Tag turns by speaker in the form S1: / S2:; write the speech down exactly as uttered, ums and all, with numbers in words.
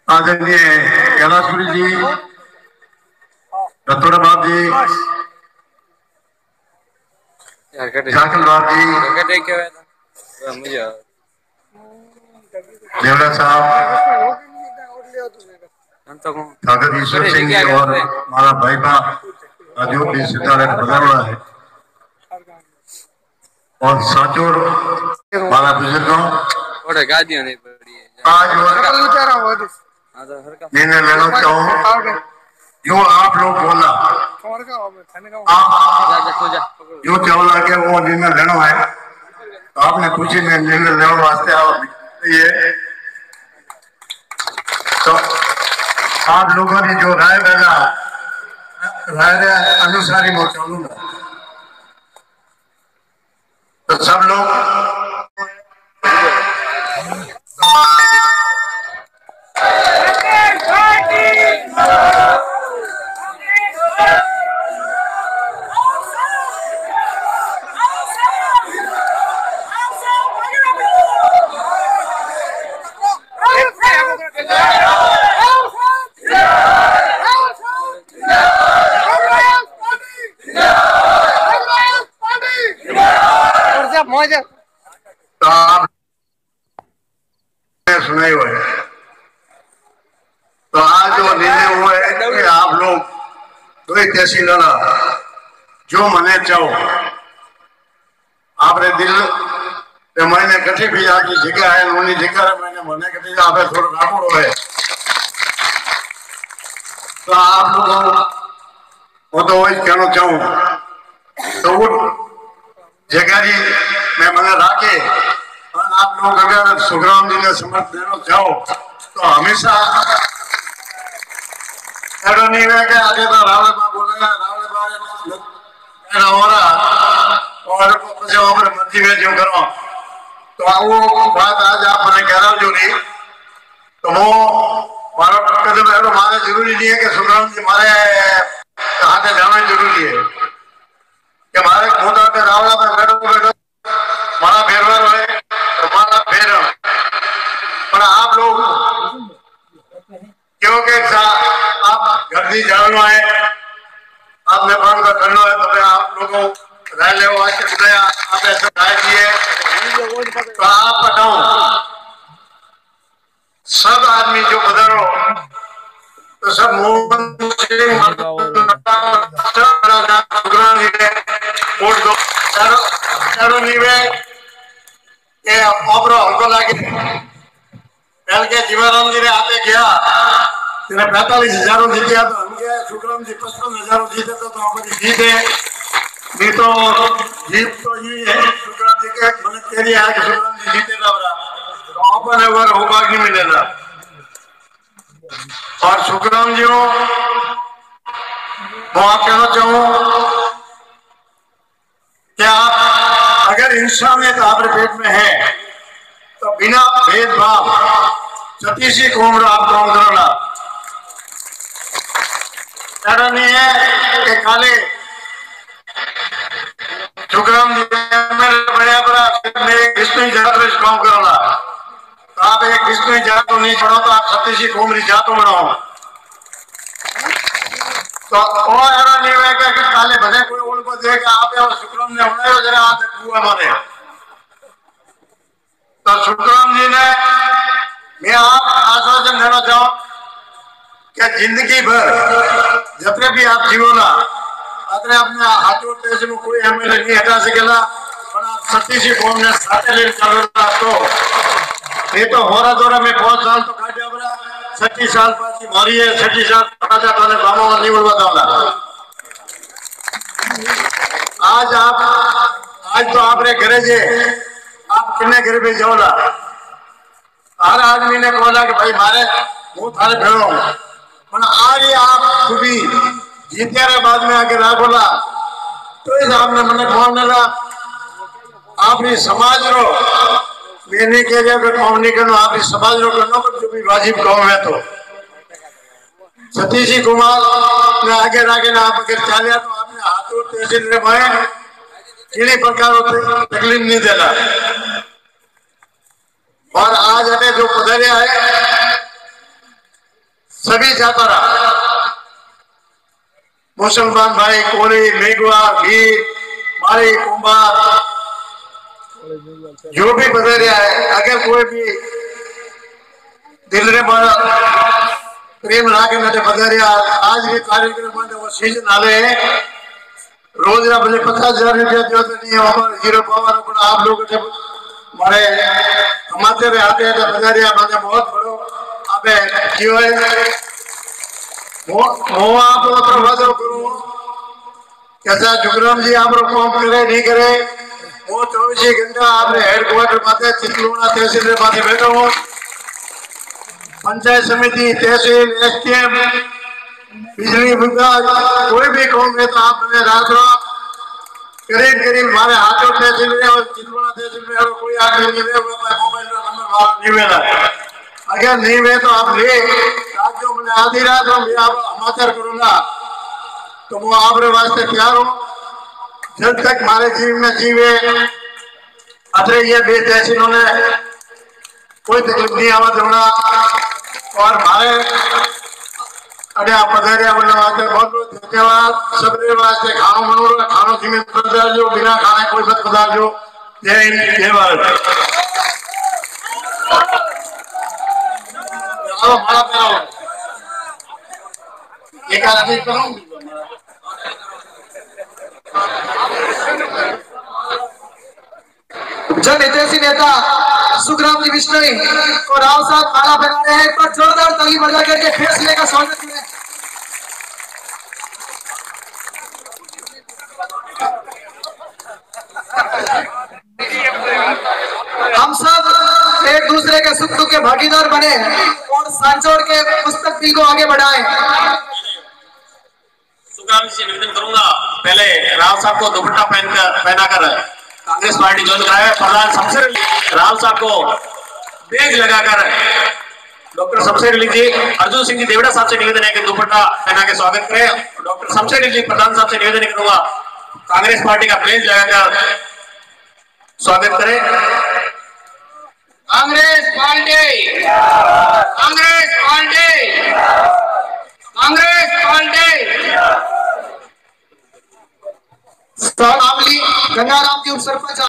S1: आदरणीय कैलाशपुरी जी, रतोड़ा बाब जी, झाकल बाब जी, देवड़ा साहब, ठाकुर ईश्वर सिंह जी और हमारा भाई बा राजू भी सिद्धार्थ बना हुआ है और साचोर हमारा बुजुर्गों आज निर्णय लेना चाहूँ जो आप लोग बोला आप जो चावला के वो निर्णय लेना है तो आपने कुछ ही में निर्णय लेने वास्ते आप ये तो आप लोगों ने जो राय डाला राय अनुसार ही मैं चलूंगा तो सब लोग तो आप सुनाई हुआ है तो आज जो निर्णय हुआ है कि आप लोग दो ही तहसील जो मने चाहो आपने दिल मैंने कठी भी आकी जगह है उन्हीं जगह मैंने मने कठी आप थोड़ा रामोड़ो है तो आप लोगों वो तो वही कहना चाहूँ तो वो जगह जी मैं मने राखे और आप लोग अगर सुखराम जी ने समर्थ देना चाहो तो हमेशा ऐसा नहीं है कि आगे तो रावण बा बोलेगा रावण बा हमारा और कुछ हमारे मर्जी में जो करो तो वो बात आज आप मैंने कह रहा हूँ जो नहीं तो वो मारा कदम ऐसा मारे जरूरी नहीं है कि सुखराम जी मारे हाथ जाना जरूरी है कि हमारे मोटा के रावणा में बैठो बैठो मारा फेरवर है तो मारा फेर पर आप लोग क्योंकि आप गर्दी जानना है आपने काम का करना है तो आप लोगों राय ले आप ऐसा राय दिए तो आप बताओ सब आदमी जो बदलो तो सब मोहन वोट दो चारों नीवे ये ऑपरो हमको लागे पहले के जीवाराम जी ने आते गया तेरे पैंतालीस हजारों जीते तो हम गए सुखराम जी पचपन हजारों जीते तो तो हमारी जीते नहीं तो जीत तो ये है सुखराम जी के मैंने तेरी है कि सुखराम जी जीते ना बरा तो अपन अगर होगा नहीं मिलेगा और सुखराम जी को मैं आप कहना चाहूँ कि आप अगर इंसानियत आपके पेट में है तो बिना भेदभाव सतीशी कोमर आप काम करना ऐसा नहीं है कि काले सुखराम जी बढ़िया बड़ा मेरे विष्णु जात काम करना तो आप एक विष्णु जात नहीं पढ़ो तो आप सतीशी कोमरी जातो बनाओ तो और ऐसा नहीं है कि काले भले कोई ओल को देगा आप और सुखराम ने बनाया जरा आज हुआ हमारे तो सुखराम जी ने मैं आप आश्वासन देना चाहूँ कि जिंदगी भर जितने भी आप जीवो ना अतने अपने हाथों तेज में कोई एमएलए नहीं हटा सकेला पर आप सतीशी कौम ने साथे लेन चलना तो ये तो होरा दोरा में पांच साल तो काटे बरा छठी साल पाची मारी है छठी साल राजा तो ने बाबा नहीं बोल बताऊंगा आज आप आज तो आपने घरे जे आप किन्ने घर पे जाओला हर आदमी ने बोला कि भाई मारे वो थारे भेड़ो पर आज आप खुदी जीते रहे बाद में आके राखोला तो इस आपने मने कौन ने आप ही समाज रो मैंने कह दिया कि कौन नहीं करना आप ही समाज रो करना पर जो भी वाजिब कौम है तो सतीशी कुमार ने आगे आगे ना आप अगर चालिया तो आपने हाथों तहसील रे भाई किसी प्रकार तकलीफ नहीं देना और आज अटे जो पधारे है सभी जातरा, मुसलमान भाई, कोली, मेघवा, भील, माली, कुंभार, जो भी बदरिया है, अगर कोई भी दिल रे प्रेम लागे ना बदरिया आज भी कार्यक्रम वो सीजन आले रोज ना भले पचास हजार रुपया दियो तो नहीं हमारे जीरो पावर पर आप लोग मारे हमारे आते हैं तो बदरिया माने बहुत बड़ो अबे क्यों है वो वो आप लोग प्रवादो करूं कैसा जुगराम जी आप लोग काम करे नहीं करे वो चौबीस घंटा आपने हेडक्वार्टर बातें चितलूना तहसील में बातें बैठा हूँ पंचायत समिति तहसील एसटीएम बिजली विभाग कोई भी काम है तो आप मैंने रात रात करीब करीब हमारे हाथों तहसील में और चितलूना तहसील में अगर कोई आदमी नहीं है मोबाइल का नंबर नहीं मिला अगर नहीं है तो आप ले आज जो मैंने आधी रात में आप समाचार करूंगा तो वो आपके वास्ते तैयार हो जब तक हमारे जीव में जीवे अतरे ये बे तहसीलों ने कोई तकलीफ नहीं आवा दूंगा और हमारे अरे आप पधारे बोलने वास्ते बहुत बहुत धन्यवाद सबरे वास्ते खाओ मनोर खानो सीमित पधार जो बिना खाने कोई मत पधार जो जय हिंद जय भारत आओ माला कराओ एक आदमी करूं
S2: जन हितैषी नेता सुखराम जी बिश्नोई को राव साहब माला पहना रहे हैं एक बार जोरदार ताली बजा करके फैसले का स्वागत करें। हम सब एक दूसरे के सुख दुख के भागीदार बने और सांचौर के मुस्तकबिल को आगे बढ़ाएं।
S3: सुखराम जी से निवेदन करूंगा पहले राव साहब को दुपट्टा पहनकर पहनाकर कांग्रेस पार्टी ज्वाइन कराया प्रधान सबसे राव साहब को बैग लगाकर डॉक्टर शमशेर जी अर्जुन सिंह जी देवड़ा साहब से निवेदन है कि दुपट्टा पहना के स्वागत करें। डॉक्टर शमशेर जी प्रधान साहब से निवेदन करूंगा कांग्रेस पार्टी का बैग लगाकर स्वागत करें। Congress party Congress party Congress party
S2: Gangaram ji उप सरपंच